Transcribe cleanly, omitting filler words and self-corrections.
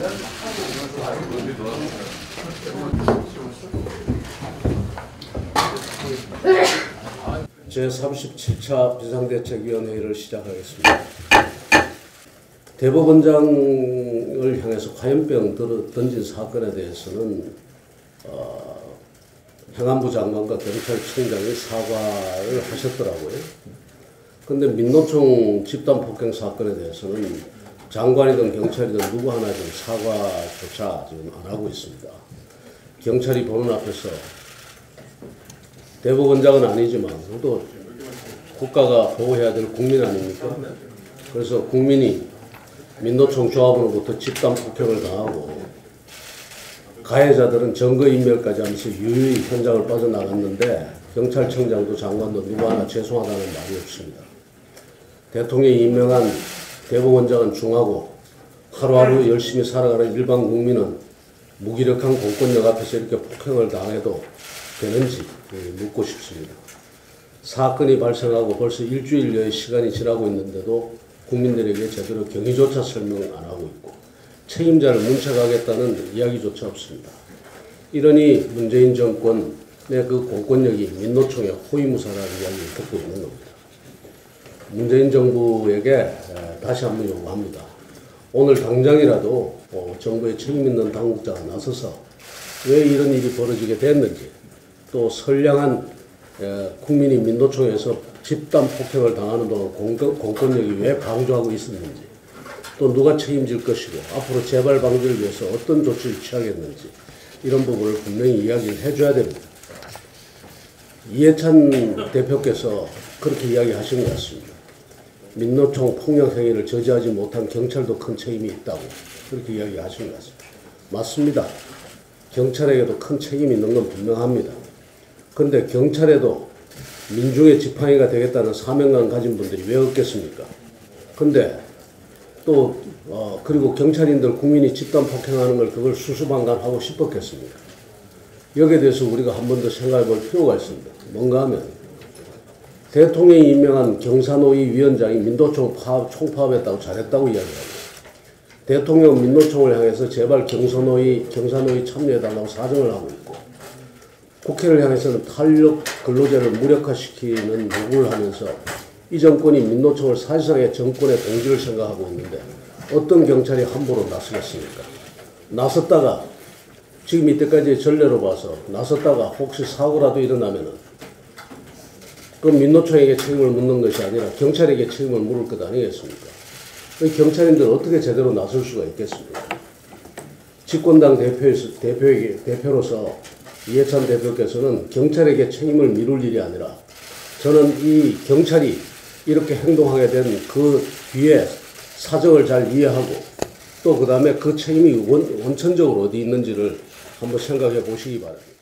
제37차 비상대책위원회의를 시작하겠습니다. 대법원장을 향해서 화염병 던진 사건에 대해서는 행안부 장관과 경찰청장이 사과를 하셨더라고요. 근데 민노총 집단폭행 사건에 대해서는 장관이든 경찰이든 누구 하나 지금 사과조차 지금 안 하고 있습니다. 경찰이 보는 앞에서 대법원장은 아니지만 또 국가가 보호해야 될 국민 아닙니까? 그래서 국민이 민노총 조합으로부터 집단 폭행을 당하고 가해자들은 증거인멸까지 하면서 유유히 현장을 빠져나갔는데 경찰청장도 장관도 누구 하나 죄송하다는 말이 없습니다. 대통령이 임명한 대법원장은 중하고 하루하루 열심히 살아가는 일반 국민은 무기력한 공권력 앞에서 이렇게 폭행을 당해도 되는지 묻고 싶습니다. 사건이 발생하고 벌써 일주일여의 시간이 지나고 있는데도 국민들에게 제대로 경위조차 설명을 안 하고 있고 책임자를 문책하겠다는 이야기조차 없습니다. 이러니 문재인 정권의 그 공권력이 민노총의 호위무사라는 이야기를 듣고 있는 겁니다. 문재인 정부에게 다시 한번 요구합니다. 오늘 당장이라도 정부의 책임 있는 당국자가 나서서 왜 이런 일이 벌어지게 됐는지, 또 선량한 국민이 민노총에서 집단 폭행을 당하는 동안 공권력이 왜 방조하고 있었는지, 또 누가 책임질 것이고 앞으로 재발 방지를 위해서 어떤 조치를 취하겠는지 이런 부분을 분명히 이야기를 해줘야 됩니다. 이해찬 대표께서 그렇게 이야기하신 것 같습니다. 민노총 폭력 행위를 저지하지 못한 경찰도 큰 책임이 있다고 그렇게 이야기하신 것 같습니다. 맞습니다. 경찰에게도 큰 책임이 있는 건 분명합니다. 그런데 경찰에도 민중의 지팡이가 되겠다는 사명감 가진 분들이 왜 없겠습니까? 근데 또 그리고 경찰인들 국민이 집단 폭행하는 걸 그걸 수수방관하고 싶었겠습니까? 여기에 대해서 우리가 한 번 더 생각해 볼 필요가 있습니다. 뭔가 하면 대통령이 임명한 경사노위 위원장이 민노총 총파업했다고 잘했다고 이야기합니다. 대통령 민노총을 향해서 제발 경사노위 참여해달라고 사정을 하고 있고, 국회를 향해서는 탄력 근로제를 무력화시키는 요구를 하면서 이 정권이 민노총을 사실상의 정권의 동지를 생각하고 있는데 어떤 경찰이 함부로 나서겠습니까? 나섰다가 지금 이때까지의 전례로 봐서 나섰다가 혹시 사고라도 일어나면은 그럼 민노총에게 책임을 묻는 것이 아니라 경찰에게 책임을 물을 것 아니겠습니까? 경찰인들 어떻게 제대로 나설 수가 있겠습니까? 집권당 대표로서 이해찬 대표께서는 경찰에게 책임을 미룰 일이 아니라 저는 이 경찰이 이렇게 행동하게 된 그 뒤에 사정을 잘 이해하고 또 그 다음에 그 책임이 원천적으로 어디 있는지를 한번 생각해 보시기 바랍니다.